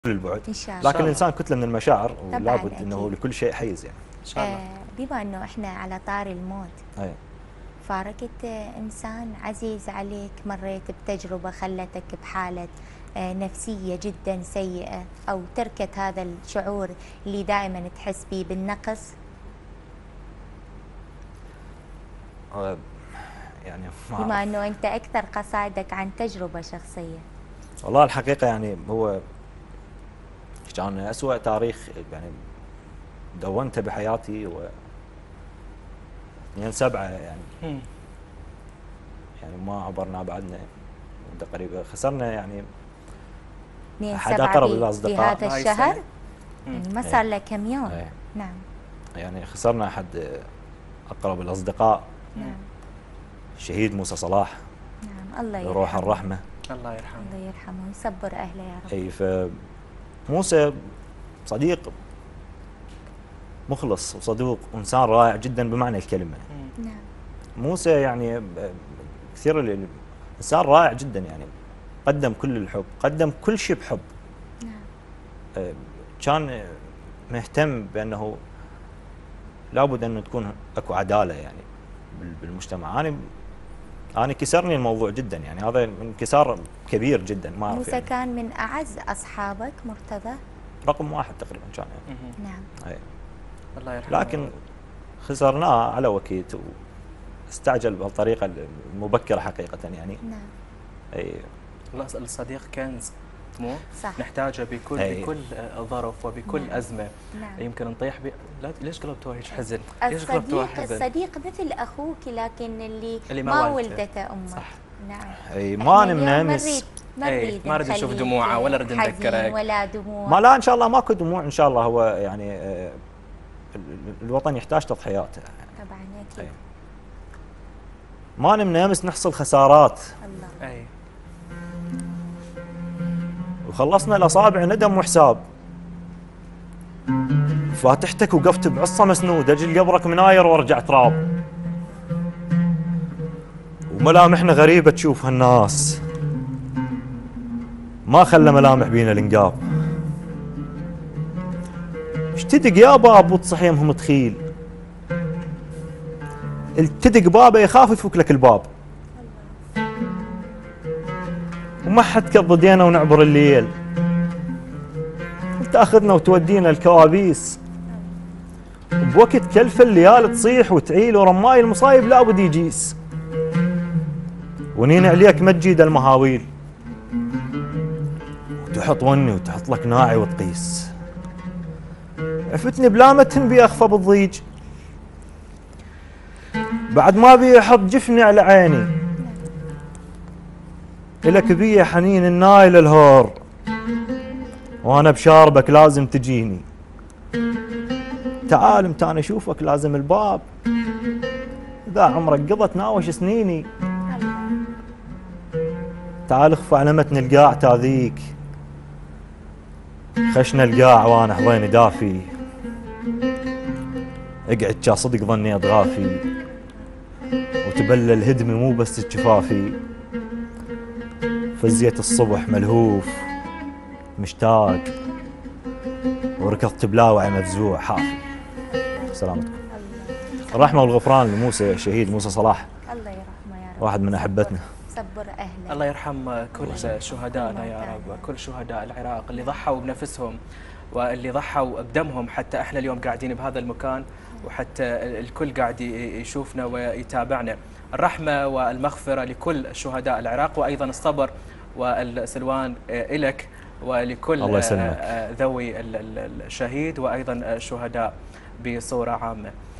البعد. إن شاء الله. لكن الإنسان كتلة من المشاعر ولابد أكيد. أنه لكل شيء حيز يعني. ان شاء الله. بما أنه إحنا على طار الموت، أي. فارقت إنسان عزيز عليك، مريت بتجربة خلتك بحالة نفسية جدا سيئة، أو تركت هذا الشعور اللي دائما تحس به بالنقص؟ يعني ما بما أعرف. أنه أنت أكثر قصائدك عن تجربة شخصية. والله الحقيقة يعني هو كان أسوأ تاريخ يعني دونته بحياتي، و 2/7 يعني يعني ما عبرنا بعدنا تقريبا، خسرنا يعني 2/7 أحد أقرب في الأصدقاء هذا هاي الشهر، السنة. يعني ما صار له كم يوم. أي. نعم يعني خسرنا أحد أقرب الأصدقاء، نعم الشهيد موسى صلاح، نعم. الله يرحمه. روح الرحمة. الله يرحمه. الله يرحمه ويصبر أهله يا رب. أي. فموسى صديق مخلص وصدوق وإنسان رائع جدا بمعنى الكلمة. نعم موسى يعني كثير إنسان رائع جدا، يعني قدم كل الحب، قدم كل شيء بحب. نعم. كان مهتم بأنه لابد أن تكون أكو عدالة يعني بالمجتمع. أنا كسرني الموضوع جدا، يعني هذا انكسار كبير جدا. ما أعرف موسى يعني. كان من أعز أصحابك مرتضى؟ رقم واحد تقريبا كان يعني. نعم. أي. الله يرحمه. لكن خسرناه على وكيت، واستعجل بهالطريقة المبكرة حقيقة يعني. نعم. أي. الصديق كنز، مو صح. نحتاجه بكل ظرف وبكل نعم. أزمة. نعم. يمكن نطيح لا ليش قلبتوها هيك حزن؟ ليش قلبتوها حزن؟ الصديق مثل أخوك، لكن اللي ما ما ولدته. ولدته أمك. صح. نعم. أي. ما إحنا اليوم نمس. ما نريد ما نريد نشوف نخليك دموعه ولا نريد حزين نذكرك. ولا دموع. ما لا إن شاء الله ماكو دموع إن شاء الله. هو يعني الوطن يحتاج تضحيات. طبعا أكيد. أي. ما نمس نحصل خسارات، الله. اي وخلصنا الأصابع ندم وحساب. فاتحتك وقفت بعصا مسنودة، اجي قبرك مناير وارجع تراب. وملامحنا غريبة تشوفها الناس، ما خلى ملامح بينا الانقاب. اشتدق يا باب وتصحيمهم تخيل، التدق بابه يخاف يفك لك الباب. وما حد كضدينا ونعبر الليل، تاخذنا وتودينا الكوابيس. بوقت كلف الليال تصيح وتعيل، ورماي المصايب لابد يجيس. ونين عليك ما تجيد المهاويل، وتحط وني وتحط لك ناعي وتقيس. عفتني بلا ما تنبي اخفى بالضيج، بعد ما بي احط جفني على عيني. إلك بيه حنين النايل الهور، وانا بشاربك لازم تجيني. تعال متى انا اشوفك لازم الباب، اذا عمرك قضت ناوش سنيني. تعال اخفى على متن القاع تاذيك، خشنا القاع وانا حضيني دافي. اقعد جا صدق ظني اضغافي، وتبلل هدمي مو بس جفافي. فزيت الصبح ملهوف مشتاق، وركضت بلاوعي مفزوع حافي. سلامتكم. الرحمة والغفران لموسى الشهيد موسى صلاح، الله يرحمه يا رب. واحد من أحبتنا. صبر أهله. الله يرحم كل شهدائنا يا رب، كل شهداء العراق اللي ضحوا بنفسهم واللي ضحوا بدمهم حتى احنا اليوم قاعدين بهذا المكان، وحتى الكل قاعد يشوفنا ويتابعنا. الرحمة والمغفرة لكل شهداء العراق، وأيضا الصبر والسلوان إلك ولكل ذوي الشهيد وأيضا الشهداء بصورة عامة.